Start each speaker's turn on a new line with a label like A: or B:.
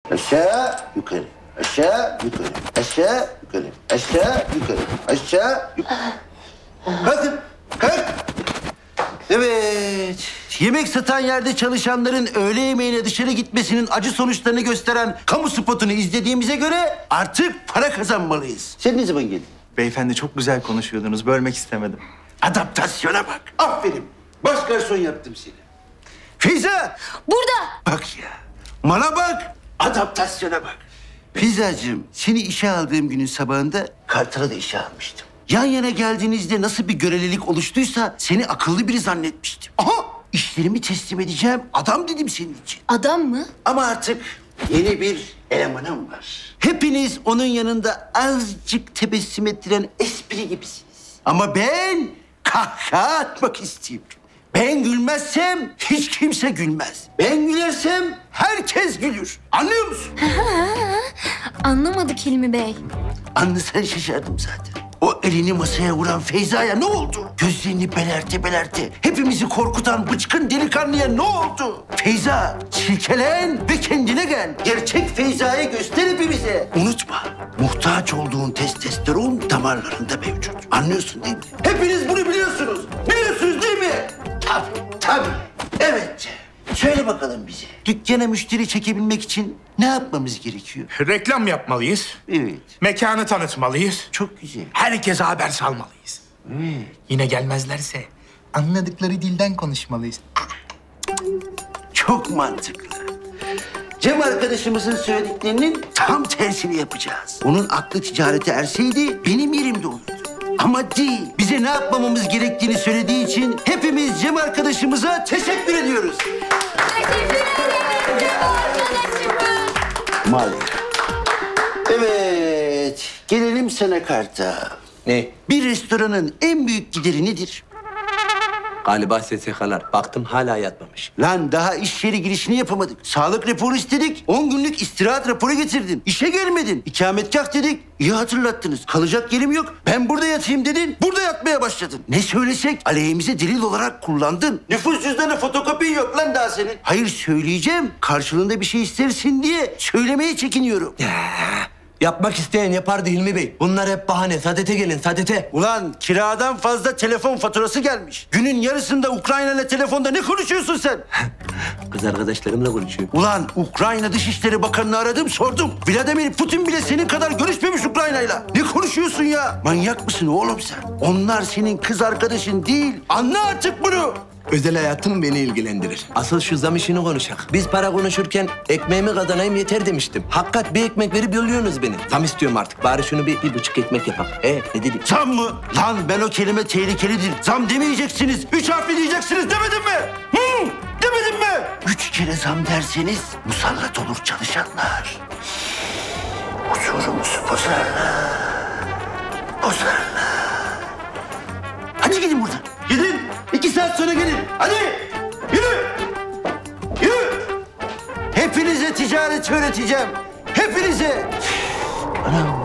A: Aşağı, yukarı. Aşağı, yukarı. Aşağı, yukarı. Aşağı, yukarı. Aşağı, yukarı. Kalkın, kalk. Evet. Yemek satan yerde çalışanların öğle yemeğine dışarı gitmesinin acı sonuçlarını gösteren kamu spotunu izlediğimize göre artık para kazanmalıyız. Sen ne zaman geldin?
B: Beyefendi çok güzel konuşuyordunuz. Bölmek istemedim.
A: Adaptasyona bak. Aferin. Baş garson yaptım seni. Feyza!
C: Burada.
A: Bak ya. Bana bak. Adaptasyona bak. Feyzacığım, seni işe aldığım günün sabahında Kartal'a da işe almıştım. Yan yana geldiğinizde nasıl bir görelilik oluştuysa seni akıllı biri zannetmiştim. Aha! İşlerimi teslim edeceğim. Adam dedim senin için.
C: Adam mı?
A: Ama artık yeni bir elemanım var. Hepiniz onun yanında azıcık tebessüm ettiren espri gibisiniz. Ama ben kahkaha atmak istiyorum. Ben gülmezsem hiç kimse gülmez. Ben gülersem herkes gülür. Anlıyor musun?
C: Anlamadık Hilmi Bey.
A: Anlasan şaşardım zaten. O elini masaya vuran Feyza'ya ne oldu? Gözlerini belerte belerte hepimizi korkutan bıçkın delikanlıya ne oldu? Feyza, silkelen ve kendine gel. Gerçek Feyza'yı göster hepimize. Unutma, muhtaç olduğun testosteron damarlarında mevcut. Anlıyorsun değil mi? Hepiniz bunu biliyorsunuz. Biliyorsunuz değil mi? Tabii. Evet. Söyle bakalım bize. Dükkana müşteri çekebilmek için ne yapmamız gerekiyor?
D: Reklam yapmalıyız.
A: Evet.
D: Mekanı tanıtmalıyız.
A: Çok güzel.
D: Herkese haber salmalıyız.
A: Evet.
D: Yine gelmezlerse anladıkları dilden konuşmalıyız.
A: Çok mantıklı. Cem arkadaşımızın söylediklerinin tam tersini yapacağız. Onun aklı ticarete erseydi benim yerimde olurdu. Ama değil. Bize ne yapmamamız gerektiğini söylediği için hepimiz Cem arkadaşımıza teşekkür ediyoruz.
C: Teşekkür ederim Cem arkadaşım.
A: Maalesef. Evet. Gelelim sana Kartal.
E: Ne?
A: Bir restoranın en büyük gideri nedir?
E: Galiba SSK'lar. Baktım hala yatmamış.
A: Lan daha iş yeri girişini yapamadık. Sağlık raporu istedik. 10 günlük istirahat raporu getirdin. İşe gelmedin. İkametgah dedik. İyi hatırlattınız. Kalacak yerim yok. Ben burada yatayım dedin. Burada yatmaya başladın. Ne söylesek aleyhimize delil olarak kullandın. Nüfus cüzdanı fotokopin yok lan daha senin. Hayır söyleyeceğim. Karşılığında bir şey istersin diye söylemeye çekiniyorum.
E: Yapmak isteyen yapardı Hilmi Bey. Bunlar hep bahane. Sadete gelin, sadete.
A: Ulan kiradan fazla telefon faturası gelmiş. Günün yarısında Ukrayna'yla telefonda ne konuşuyorsun sen?
E: Kız arkadaşlarımla konuşuyor.
A: Ulan Ukrayna Dışişleri Bakanı'nı aradım sordum. Vladimir Putin bile senin kadar görüşmemiş Ukrayna'yla. Ne konuşuyorsun ya? Manyak mısın oğlum sen? Onlar senin kız arkadaşın değil. Anla artık bunu.
E: Özel hayatım beni ilgilendirir. Asıl şu zam işini konuşak. Biz para konuşurken ekmeğimi kazanayım yeter demiştim. Hakikat bir ekmek verip yolluyorsunuz beni. Zam istiyorum artık. Bari şunu bir 1,5 ekmek yapak. Ne dedik?
A: Zam mı? Lan ben o kelime tehlikelidir. Zam demeyeceksiniz. 3 harfli diyeceksiniz demedim mi? Demedim mi? 3 kere zam derseniz musallat olur çalışanlar. Huzurumuzu bozarlar. Hadi gidin buradan. Gidin. 2 saat sonra gelin. Hadi. Yürü. Hepinize ticaret öğreteceğim. Hepinize. Anam.